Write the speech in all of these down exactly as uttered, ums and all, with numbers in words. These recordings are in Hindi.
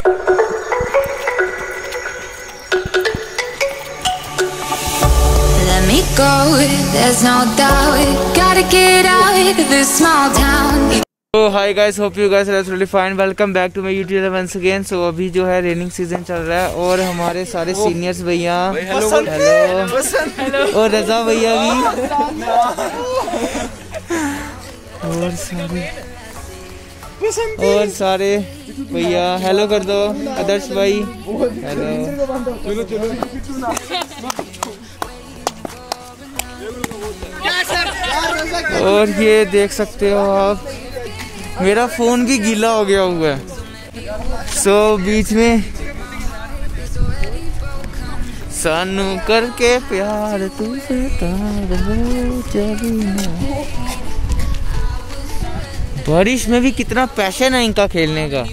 तो hi guys, hope you guys are absolutely fine. Welcome back to my YouTube channel once again. So अभी जो है रेनिंग सीजन चल रहा है और हमारे सारे सीनियर्स भैया, हेलो हेलो, और रजा भैया भी, और सारे और सारे भैया हेलो कर दो। आदर्श भाई हेलो। और ये देख सकते हो आप, मेरा फोन भी गीला हो गया हुआ है। सो so, बीच में सानू करके प्यार तू बारिश में भी कितना पैशन है इनका खेलने का।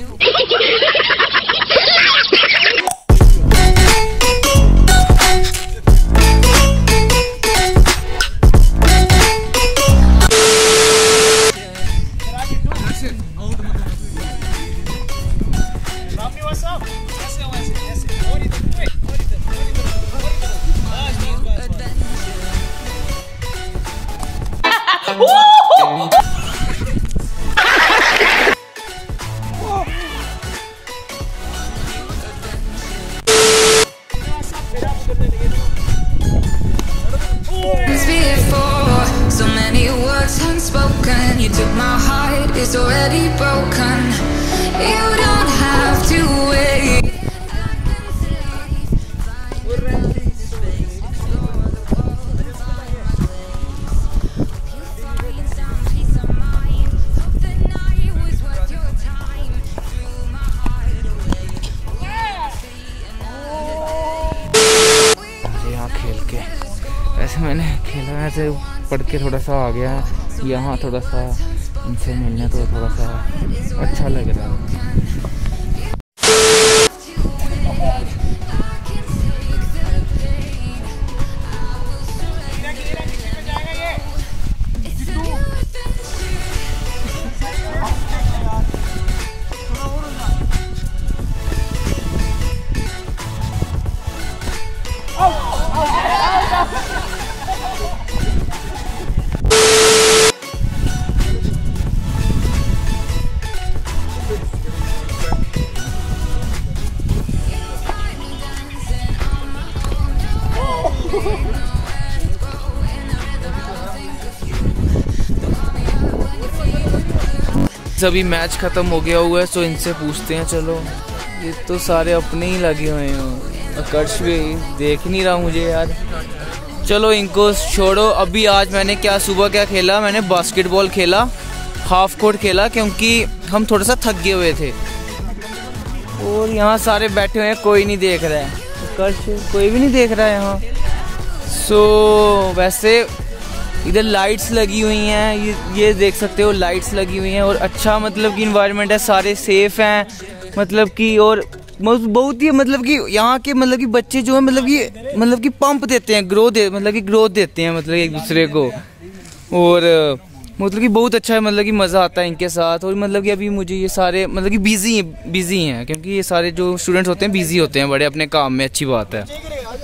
You took my heart, it's already broken. You don't have to wait. यहाँ खेल के वैसे मैंने खेला है, ऐसे पढ़ के थोड़ा सा आ गया है यहाँ, थोड़ा सा इनसे मिलने को थोड़ा सा अच्छा लग रहा है। अभी मैच खत्म हो गया हुआ है, तो इनसे पूछते हैं। चलो, ये तो सारे अपने ही लगे हुए हैं। आकर्ष भी देख नहीं रहा मुझे यार। चलो इनको छोड़ो। अभी आज मैंने क्या सुबह क्या खेला, मैंने बास्केटबॉल खेला, हाफ कोर्ट खेला, क्योंकि हम थोड़ा सा थक गए हुए थे। और यहाँ सारे बैठे हुए हैं, कोई नहीं देख रहा है। आकर्ष कोई भी नहीं देख रहा है यहाँ। सो वैसे इधर लाइट्स लगी हुई हैं, ये ये देख सकते हो, लाइट्स लगी हुई हैं। और अच्छा मतलब कि इन्वायरमेंट है, सारे सेफ हैं मतलब कि। और बहुत ही मतलब कि यहाँ के मतलब कि बच्चे जो है मतलब कि मतलब कि पंप देते हैं, ग्रोथ दे मतलब कि ग्रोथ देते हैं मतलब एक दूसरे को। और मतलब कि बहुत अच्छा है, मतलब कि मज़ा आता है इनके साथ। और मतलब कि अभी मुझे ये सारे मतलब कि बिजी बिजी हैं, क्योंकि ये सारे जो स्टूडेंट्स होते हैं बिजी होते हैं बड़े अपने काम में। अच्छी बात है।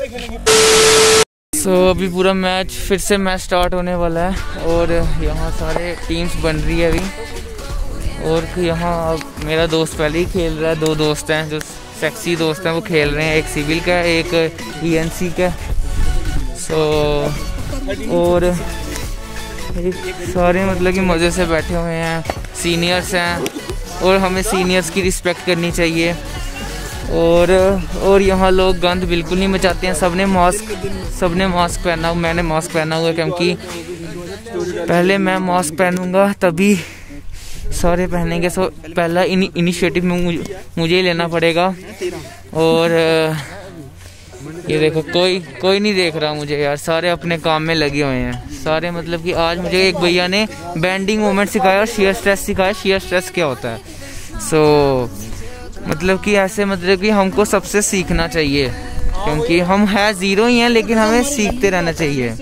सो so, अभी पूरा मैच फिर से मैच स्टार्ट होने वाला है। और यहाँ सारे टीम्स बन रही है अभी। और यहाँ मेरा दोस्त पहले ही खेल रहा है। दो दोस्त हैं जो सेक्सी दोस्त हैं, वो खेल रहे हैं। एक सिविल का है, एक ईएनसी का। सो so, और एक सारे मतलब कि मज़े से बैठे हुए हैं। सीनियर्स हैं और हमें सीनियर्स की रिस्पेक्ट करनी चाहिए। और और यहाँ लोग गंद बिल्कुल नहीं मचाते हैं। सबने मास्क सबने मास्क पहना, मैंने मास्क पहना हुआ है, क्योंकि पहले मैं मास्क पहनूंगा तभी सारे पहनेंगे। सो पहला इनि, इनिशिएटिव में मुझे, मुझे ही लेना पड़ेगा। और ये देखो, कोई कोई नहीं देख रहा मुझे यार, सारे अपने काम में लगे हुए हैं सारे। मतलब कि आज मुझे एक भैया ने बैंडिंग मोमेंट सिखाया और शेयर स्ट्रेस सिखाया। शेयर स्ट्रेस क्या होता है। सो so, मतलब कि ऐसे मतलब कि हमको सबसे सीखना चाहिए, क्योंकि हम है जीरो ही हैं, लेकिन हमें सीखते रहना चाहिए।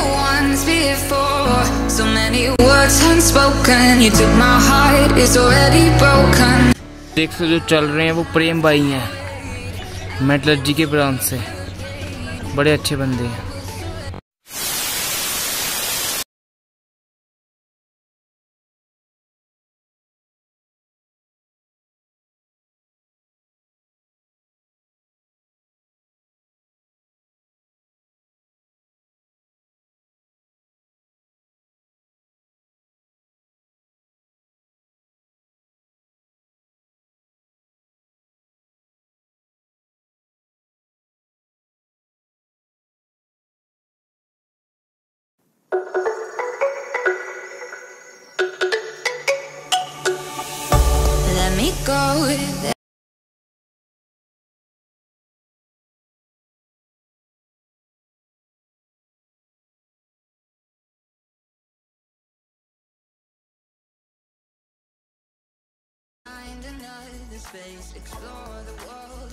once before. So many words unspoken. You took my heart, it's already broken. देख सकते जो चल रहे हैं वो प्रेम भाई हैं मेटलर्जी के ब्रांच से, बड़े अच्छे बंदे हैं। Let me go there. Find another space, explore the world.